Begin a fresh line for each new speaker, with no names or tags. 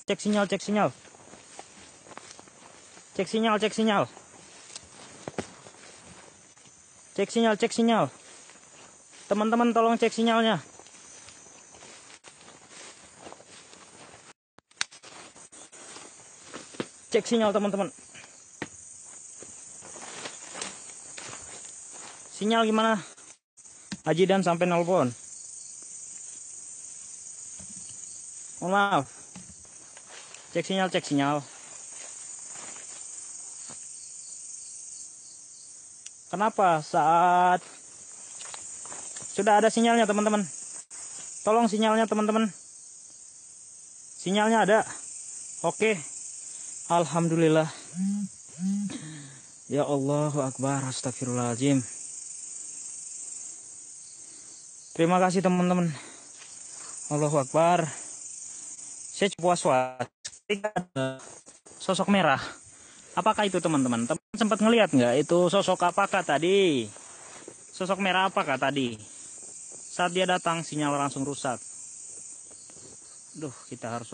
Cek sinyal, cek sinyal. Cek sinyal, cek sinyal. Cek sinyal, cek sinyal. Teman-teman tolong cek sinyalnya. Cek sinyal teman-teman. Sinyal gimana? Ajidan sampai nelpon. Mohon maaf. Cek sinyal, cek sinyal. Kenapa saat sudah ada sinyalnya teman-teman? Tolong sinyalnya teman-teman. Sinyalnya ada. Oke. Alhamdulillah. Ya Allahu Akbar. Astagfirullahaladzim. Terima kasih teman-teman. Allahu Akbar. Saya was-was. Sosok merah. Apakah itu teman-teman? Teman sempat ngelihat nggak itu sosok apakah tadi? Sosok merah apakah tadi? Saat dia datang sinyal langsung rusak. Duh, kita harus